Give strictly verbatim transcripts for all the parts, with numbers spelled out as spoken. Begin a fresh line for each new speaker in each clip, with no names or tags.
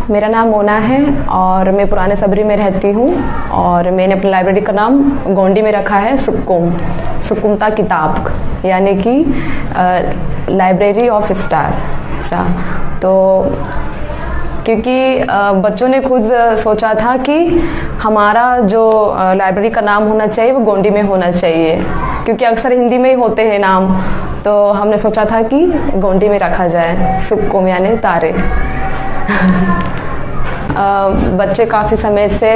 मेरा नाम मोना है और मैं पुराने सबरी में रहती हूँ और मैंने अपनी लाइब्रेरी का नाम गोंडी में रखा है सुक्कुम, सुक्कुमता किताब, यानी कि लाइब्रेरी ऑफ स्टार सा। तो क्योंकि बच्चों ने खुद सोचा था कि हमारा जो लाइब्रेरी का नाम होना चाहिए वो गोंडी में होना चाहिए, क्योंकि अक्सर हिंदी में ही होते हैं नाम, तो हमने सोचा था कि गोंडी में रखा जाए, सुक्कुम यानी तारे। बच्चे काफ़ी समय से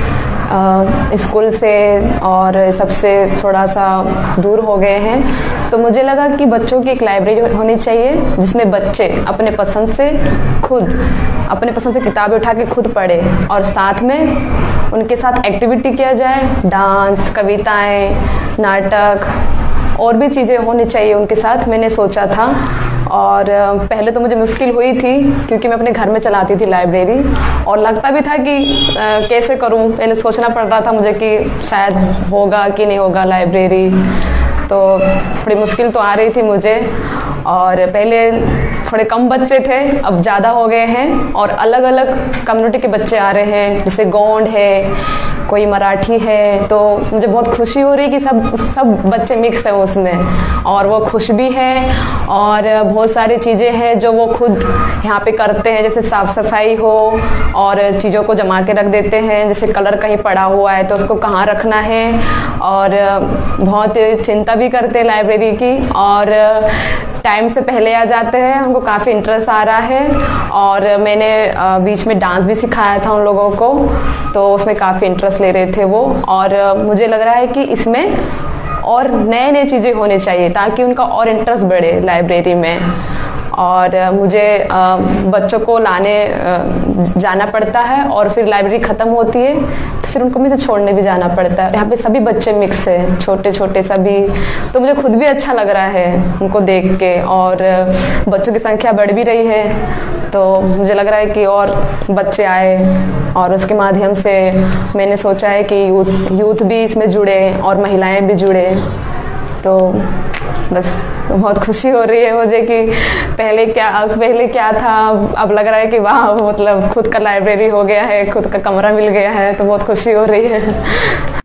स्कूल से और सबसे थोड़ा सा दूर हो गए हैं, तो मुझे लगा कि बच्चों की एक लाइब्रेरी होनी चाहिए जिसमें बच्चे अपने पसंद से खुद अपने पसंद से किताबें उठा के खुद पढ़े और साथ में उनके साथ एक्टिविटी किया जाए, डांस, कविताएं, नाटक और भी चीज़ें होनी चाहिए उनके साथ, मैंने सोचा था। और पहले तो मुझे मुश्किल हुई थी क्योंकि मैं अपने घर में चलाती थी लाइब्रेरी और लगता भी था कि आ, कैसे करूं, पहले सोचना पड़ रहा था मुझे कि शायद होगा कि नहीं होगा लाइब्रेरी, तो थोड़ी मुश्किल तो आ रही थी मुझे। और पहले थोड़े कम बच्चे थे, अब ज़्यादा हो गए हैं और अलग अलग कम्युनिटी के बच्चे आ रहे हैं, जैसे गोंड है, कोई मराठी है, तो मुझे बहुत खुशी हो रही है कि सब सब बच्चे मिक्स हैं उसमें और वो खुश भी हैं और बहुत सारी चीज़ें हैं जो वो खुद यहाँ पे करते हैं, जैसे साफ़ सफाई हो और चीज़ों को जमा के रख देते हैं, जैसे कलर कहीं पड़ा हुआ है तो उसको कहाँ रखना है, और बहुत चिंता भी करते हैं लाइब्रेरी की और टाइम से पहले आ जाते हैं। हमको काफ़ी इंटरेस्ट आ रहा है और मैंने बीच में डांस भी सिखाया था उन लोगों को, तो उसमें काफ़ी इंटरेस्ट ले रहे थे वो, और मुझे लग रहा है कि इसमें और नए नए चीज़ें होनी चाहिए ताकि उनका और इंटरेस्ट बढ़े लाइब्रेरी में। और मुझे बच्चों को लाने जाना पड़ता है और फिर लाइब्रेरी ख़त्म होती है तो फिर उनको मुझे छोड़ने भी जाना पड़ता है। यहाँ पे सभी बच्चे मिक्स हैं, छोटे छोटे सभी, तो मुझे खुद भी अच्छा लग रहा है उनको देख के, और बच्चों की संख्या बढ़ भी रही है, तो मुझे लग रहा है कि और बच्चे आए और उसके माध्यम से मैंने सोचा है कि यूथ यूथ भी इसमें जुड़े और महिलाएँ भी जुड़े। तो बस बहुत खुशी हो रही है मुझे कि पहले क्या पहले क्या था, अब लग रहा है कि वाह, मतलब खुद का लाइब्रेरी हो गया है, खुद का कमरा मिल गया है, तो बहुत खुशी हो रही है।